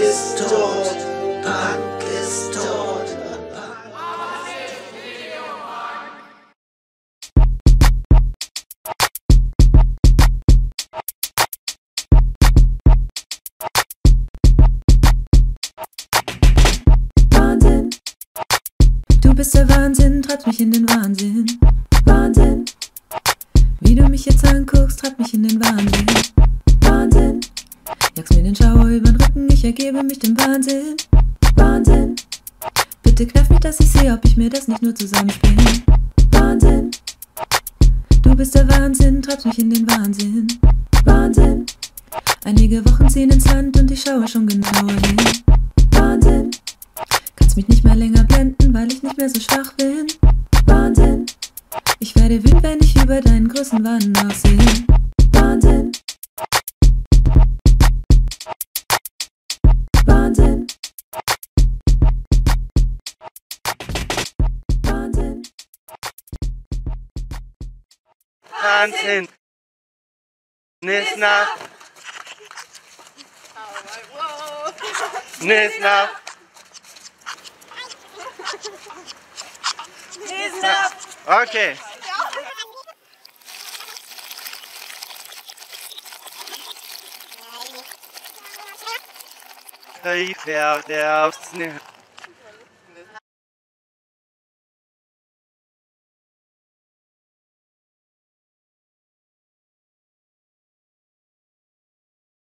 ist tot, Punk ist tot. Wahnsinn, du bist der Wahnsinn, treibst mich in den Wahnsinn. Wahnsinn, wie du mich jetzt anguckst, treibt mich in den Wahnsinn. Wahnsinn, jagst mir den Schauer über den Rücken, ich ergebe mich dem Wahnsinn. Wahnsinn, bitte kneif mich, dass ich sehe, ob ich mir das nicht nur zusammenspiele. Wahnsinn, du bist der Wahnsinn, treibst mich in den Wahnsinn. Wahnsinn, einige Wochen ziehen ins Land und ich schaue schon genauer hin. Wahnsinn, kannst mich nicht mehr länger blenden, weil ich nicht mehr so schwach bin. Wahnsinn, ich werde wütend, wenn ich über deinen Größenwahn nachsehe. Wahnsinn, Wahnsinn, Wahnsinn, Wahnsinn. Nisna. Nisna. Okay. Ich werde aufs